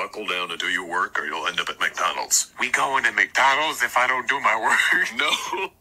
buckle down and do your work, or you'll end up at McDonald's. We going to McDonald's if I don't do my work? No.